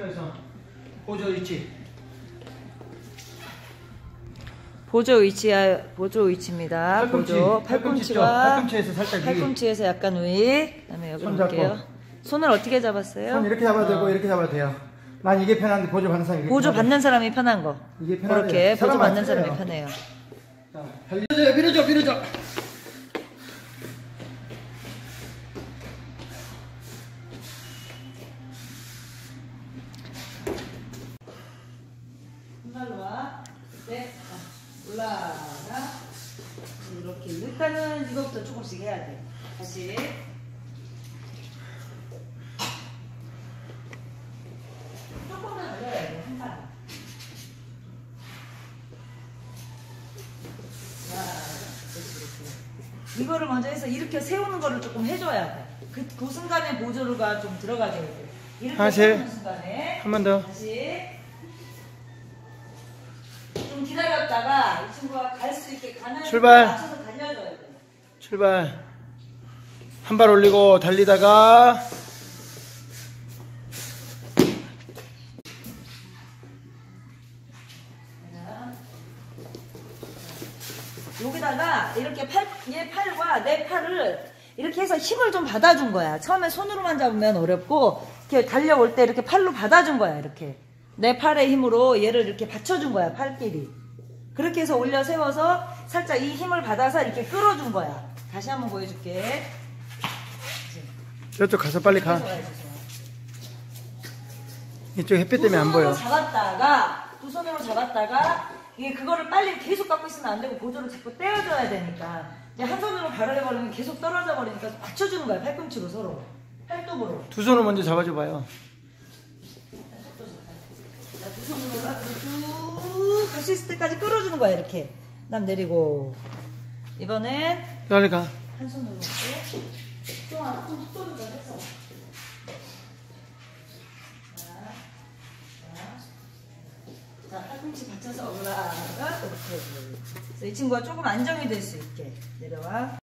시점에서 보조 위치. 보조 위치입니다. 보조. 팔꿈치에서 살짝 위. 팔꿈치에서 약간 위. 그다음에 여기 볼게요. 손을 어떻게 잡았어요? 손 이렇게 잡아도 되고 이렇게 잡아도 돼요. 난 이게 편한데 보조 받는 사람이 보조 받는 사람이 편한 거. 이게 편하대요. 그렇게 보조 받는 틀려요. 사람이 편해요. 자, 밀어줘. 손발로 와. 네. 올라가. 이렇게. 일단은 이거부터 조금씩 해야 돼. 다시. 조금만 올려야 돼. 한 발. 이거를 먼저 해서 이렇게 세우는 거를 조금 해줘야 돼. 그 순간에 보조가 좀 들어가게 돼. 이렇게 다시. 세우는 순간에. 한 번 더. 다시. 좀 기다렸다가 이 친구가 갈 수 있게 가는 출발. 맞춰서 달려줘야 돼. 출발. 한 발 올리고 달리다가 여기다가 이렇게 얘 팔과 내 팔을 이렇게 해서 힘을 좀 받아준 거야. 처음에 손으로만 잡으면 어렵고 이렇게 달려올 때 이렇게 팔로 받아준 거야. 이렇게 내 팔의 힘으로 얘를 이렇게 받쳐준 거야. 팔끼리. 그렇게 해서 올려 세워서 살짝 이 힘을 받아서 이렇게 끌어준 거야. 다시 한번 보여줄게. 저쪽 가서 빨리 가. 이쪽 햇빛 때문에 안 보여. 두 손으로 잡았다가 이게 그거를 빨리 계속 갖고 있으면 안 되고 보조를 자꾸 떼어줘야 되니까 이제 한 손으로 발을 해버리면 계속 떨어져 버리니까 받쳐주는 거야. 팔꿈치로 서로 팔뚝으로. 두 손을 먼저 잡아줘 봐요. 자, 두 손으로 앞으로 쭉 갈 수 있을 때까지 끌어주는 거야. 이렇게 그다음 내리고. 이번엔 빨리 가. 한 손으로 좀 속도를 더 해서. 자, 팔꿈치 받쳐서 올라가. 이렇게. 그래서 이 친구가 조금 안정이 될 수 있게 내려와.